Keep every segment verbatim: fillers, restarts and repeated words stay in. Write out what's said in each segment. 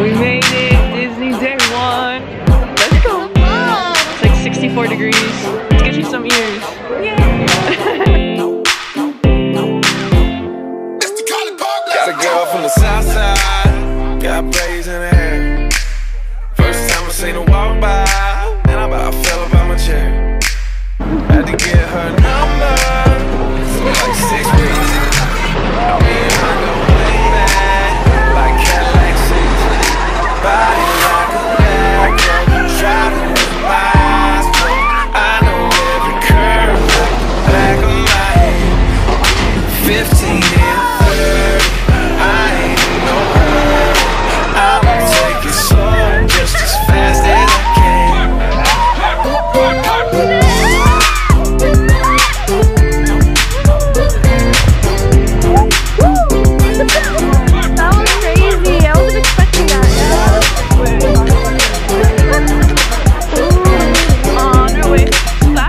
We made it! Disney day one! Let's go! It's like sixty-four degrees. Let's get you some ears. Yay! Got a girl from the south side, got braids in her hair. First time I seen her walk by, and I about fell up out my chair. Had to get her number, for like six weeks. Me and her go way back, like Cadillac seats. Body like a bag, driving with my eyes closed. I know every curve like the back of my head. Fifteen and thirty, I ain't in no hurry. I'ma take it slow, just as fast as I can. That was crazy. I wasn't expecting that. Oh, no way. Back.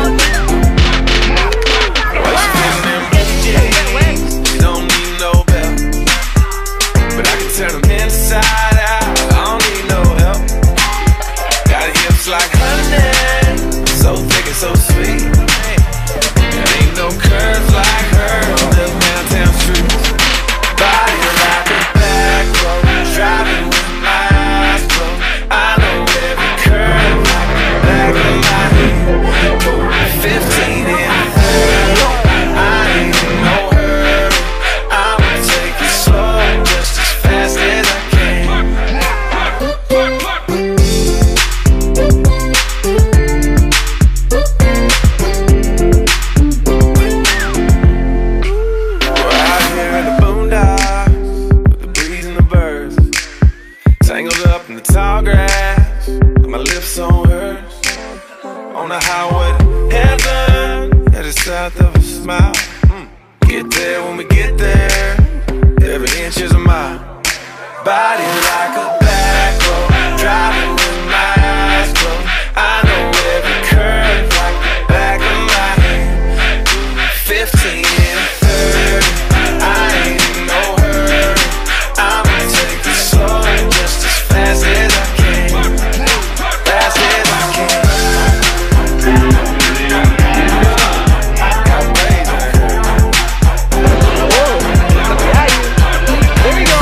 She don't need no belt, but I can turn them inside out. I don't need no help. Got hips like honey, so thick and so sweet. There ain't no curves like her on the downtown streets. Body like a back road, driving with my eyes closed. I know every curve like the back of my head. Fifteen and thirty, I ain't in no hurry. I'ma take it slow, just as fast as I can. We're out here in the boondocks, with the breeze and the birds, tangled up in the tall grass, with my lips on hers. On the highway to heaven, headed south of a smile. Mm. Get there when we get there, every inch is a mile. Body like a back road, driving with my eyes closed. I know every curve like the back of my hand. Fifteen and thirty, I ain't in no hurry. I'ma take it slow, just as fast as I can. Fast as I can. There we go!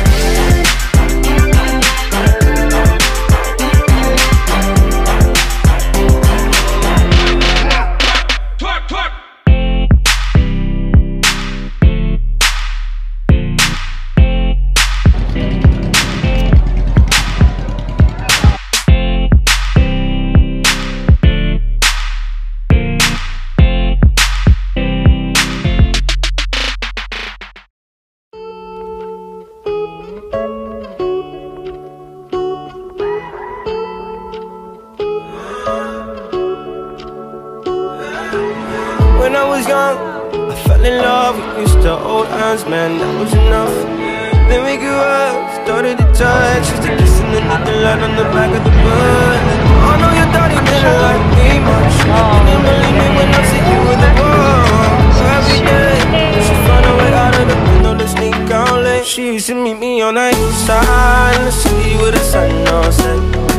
When I was young, I fell in love. We used to hold hands, man, that was enough. Then we grew up, started to touch, used to kiss underneath the light on the back of the bus. I know your daddy didn't like me much. You didn't believe me when I said you were the one. So every day, she found a way out of the window to sneak out late. She used to meet me on the east side in the city with the sun on set.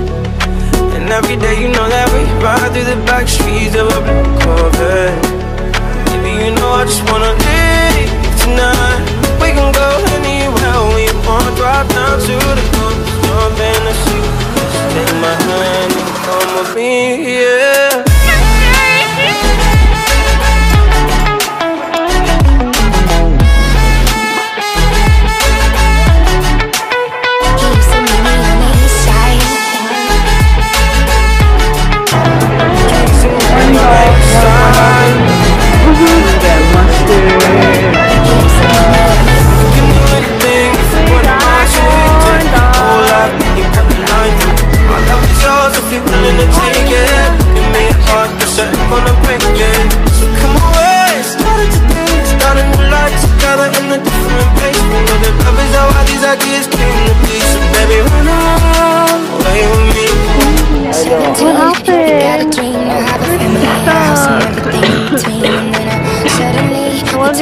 And every day, you know that we ride through the back streets of a black Corvette. You know I just wanna leave tonight. We can go anywhere we want. Drive down to the coast, jump in the sea. Just take my hand and come with me, yeah.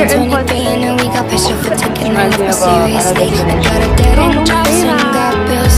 Seriously, I got a dead end job, so you got bills.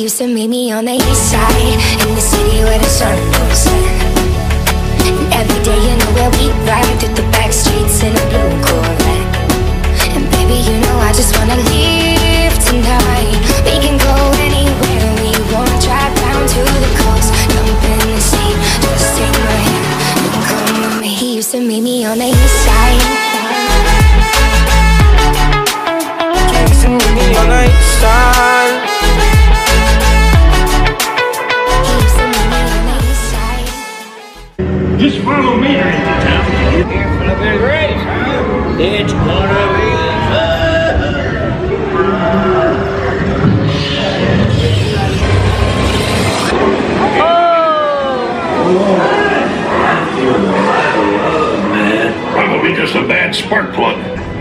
used to meet me on the east side, in the city where the sun goes set. And every day, you know where we ride through the back streets in a blue Corvette. And baby, you know I just wanna leave tonight. We can go anywhere we want, drive down to the coast, jump in the sea, just take my hand and come with me. He used to meet me on the east side. He used to meet me on the east side. He used to meet me on the east side. Just follow me into town. Here for the big race, huh? It's gonna be fun. Man, probably just a bad spark plug.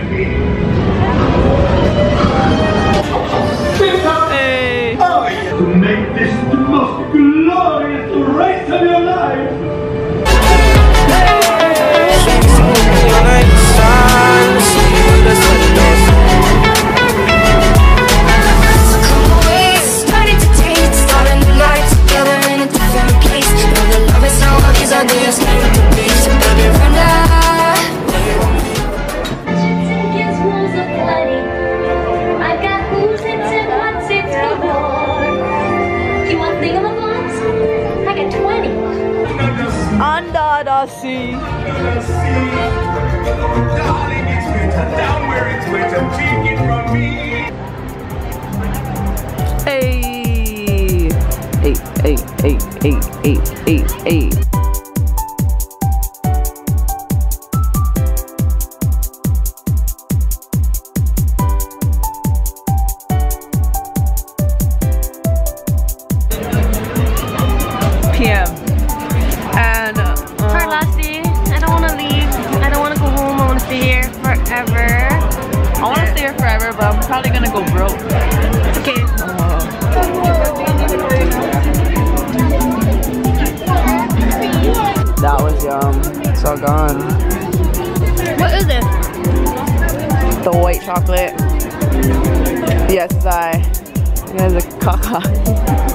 Hey. To make this the most glorious race of your life. Under the sea. Darling, it's winter, down where it's winter, take it from me. Hey. Hey, hey, hey, hey, hey, hey, hey. P M And uh, Our last day. I don't want to leave. I don't want to go home. I want to stay here forever. I want to stay here forever, but I'm probably gonna go broke. Okay. That was yum. It's all gone. What is it? The white chocolate. Yes, I. It has a caca.